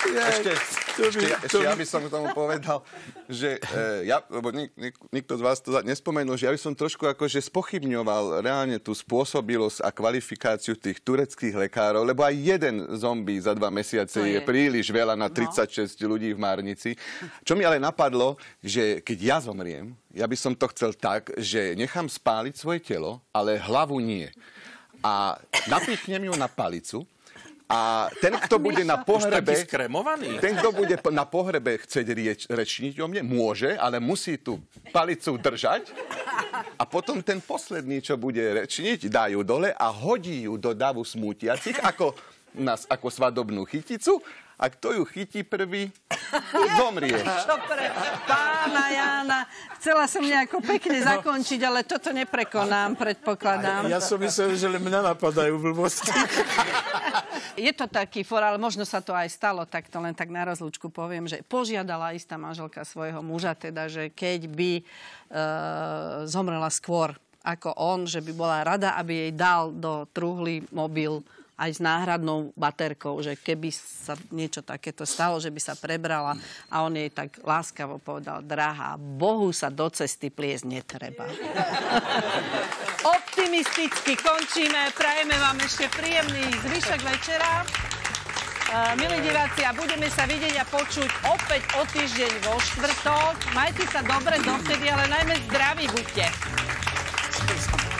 Ešte ja by som k tomu povedal, že lebo nikto z vás to nespomenul, že ja by som trošku akože spochybňoval reálne tú spôsobilosť a kvalifikáciu tých tureckých lekárov, lebo aj jeden zombie za 2 mesiace je príliš veľa na 36 ľudí v Márnici. Čo mi ale napadlo, že keď ja zomriem, ja by som to chcel tak, že nechám spáliť svoje telo, ale hlavu nie. A napichnem ju na palicu a ten, kto bude na pohrebe... Ten, kto bude na pohrebe chcieť rečniť o mne, môže, ale musí tú palicu držať a potom ten posledný, čo bude rečniť, dá ju dole a hodí ju do davu smútiacich ako svadobnú chyticu a kto ju chytí prvý, zomrie. Čo pre pána Jána. Chcela som nejako pekne zakončiť, ale toto neprekonám, predpokladám. Ja som myslel, že mňa napadajú blbosti. Je to taký for, ale možno sa to aj stalo, tak to len tak na rozlúčku poviem, že požiadala istá manželka svojho muža, teda, že keď by zomrela skôr ako on, že by bola rada, aby jej dal do truhly mobil aj s náhradnou baterkou, že keby sa niečo takéto stalo, že by sa prebrala a on jej tak láskavo povedal, drahá, Bohu sa do cesty pliesť netreba. Optimisticky končíme, prajeme vám ešte príjemný zvyšok večera. Milí diváci, a budeme sa vidieť a počuť opäť o týždeň vo štvrtok. Majte sa dobre dovtedy, ale najmä zdraví buďte.